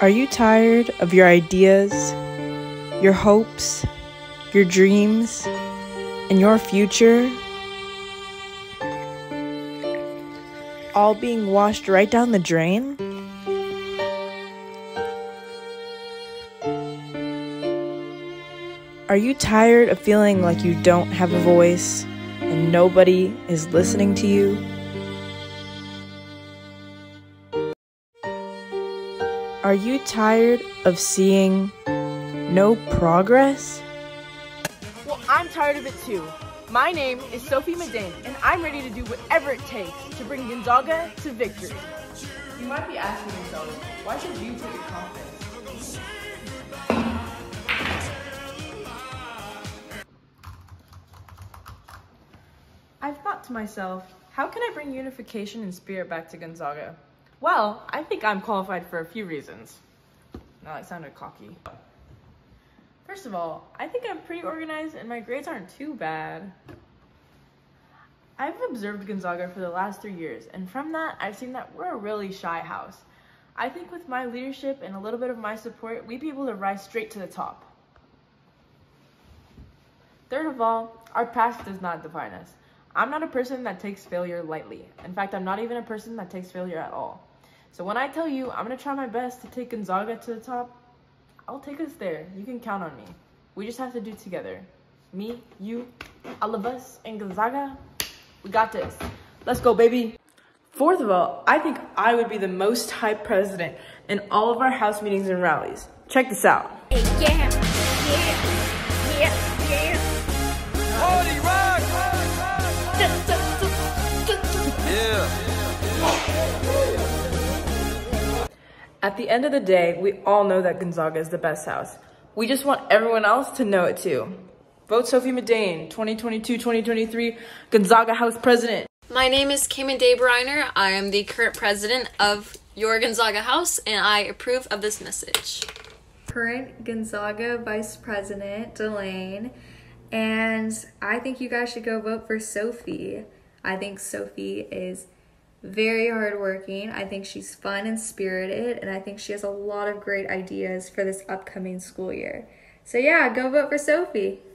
Are you tired of your ideas, your hopes, your dreams, and your future all being washed right down the drain? Are you tired of feeling like you don't have a voice and nobody is listening to you? Are you tired of seeing no progress? Well, I'm tired of it too. My name is Sophie Madain, and I'm ready to do whatever it takes to bring Gonzaga to victory. You might be asking yourself, why should you put your confidence? I've thought to myself, how can I bring unification and spirit back to Gonzaga? Well, I think I'm qualified for a few reasons. Now that sounded cocky. First of all, I think I'm pretty organized and my grades aren't too bad. I've observed Gonzaga for the last 3 years, and from that, I've seen that we're a really shy house. I think with my leadership and a little bit of my support, we'd be able to rise straight to the top. Third of all, our past does not define us. I'm not a person that takes failure lightly. In fact, I'm not even a person that takes failure at all. So when I tell you I'm gonna try my best to take Gonzaga to the top, I'll take us there. You can count on me. We just have to do it together. Me, you, all of us, and Gonzaga, we got this. Let's go, baby. Fourth of all, I think I would be the most hyped president in all of our house meetings and rallies. Check this out. Yeah. Party rock! Yeah. At the end of the day, we all know that Gonzaga is the best house. We just want everyone else to know it too. Vote Sophie Madain, 2022-2023 Gonzaga House President. My name is Cayman Briner. I am the current president of your Gonzaga House, and I approve of this message. Current Gonzaga Vice President, Delane, and I think you guys should go vote for Sophie. I think Sophie is very hardworking. I think she's fun and spirited, and I think she has a lot of great ideas for this upcoming school year. So yeah, go vote for Sophie.